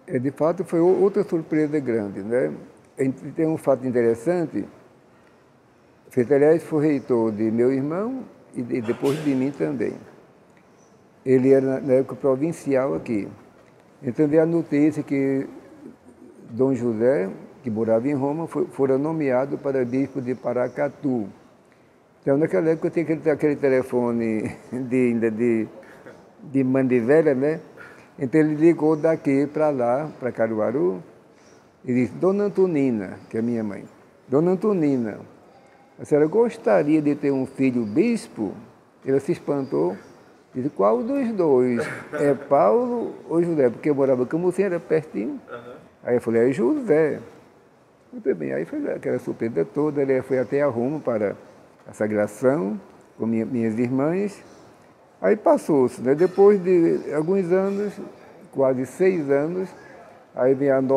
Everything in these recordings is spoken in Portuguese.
De fato, foi outra surpresa grande, né? Tem um fato interessante. Fetelés foi reitor de meu irmão e depois de mim também. Ele era, na época, provincial aqui. Então, veio a notícia que Dom José, que morava em Roma, fora nomeado para bispo de Paracatu. Então, naquela época, tinha aquele telefone de manivela, né? Então, ele ligou daqui para lá, para Caruaru, e disse: Dona Antonina, que é minha mãe, Dona Antonina, a senhora gostaria de ter um filho bispo? Ela se espantou. Disse: qual dos dois? É Paulo ou José? Porque eu morava em Camusim, era pertinho. Aí eu falei: é José. Muito bem. Aí foi aquela surpresa toda. Ele foi até a Roma para a sagração com minhas irmãs. Aí passou-se, né? Depois de alguns anos, quase 6 anos, aí vem a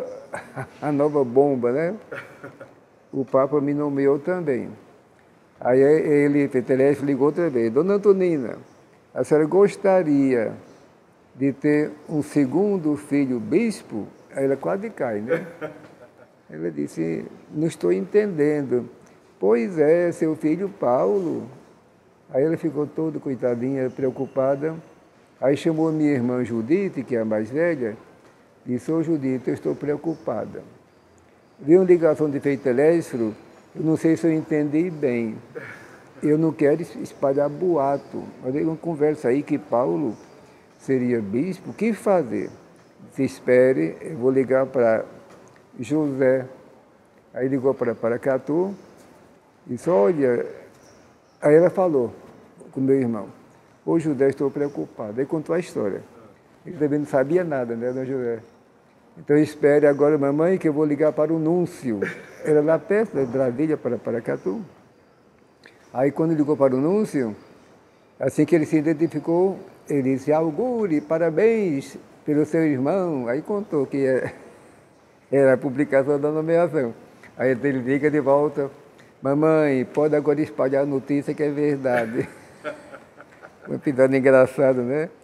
nova bomba, né? O Papa me nomeou também. Aí ele, Fetelés, ligou outra vez: Dona Antonina, a senhora gostaria de ter um segundo filho bispo? Aí ela quase cai, né? Ela disse: não estou entendendo. Pois é, seu filho Paulo. Aí ela ficou toda coitadinha, preocupada. Aí chamou minha irmã Judite, que é a mais velha, e disse: ô Judite, eu estou preocupada. Vi uma ligação de Feitelésforo, eu não sei se eu entendi bem. Eu não quero espalhar boato. Mas tem uma conversa aí que Paulo seria bispo. O que fazer? Se espere, eu vou ligar para José. Aí ligou para Paracatu e disse: olha. Aí ela falou com meu irmão: ô José, estou preocupado. Aí contou a história. Ele também não sabia nada, né, Dona José? Então espere agora, mamãe, que eu vou ligar para o Núncio. Era lá perto, de Brasília, para Paracatu. Aí quando ligou para o Núncio, assim que ele se identificou, ele disse: augure, parabéns pelo seu irmão. Aí contou que era a publicação da nomeação. Aí ele liga de volta: mamãe, pode agora espalhar a notícia que é verdade. Uma piada engraçada, né?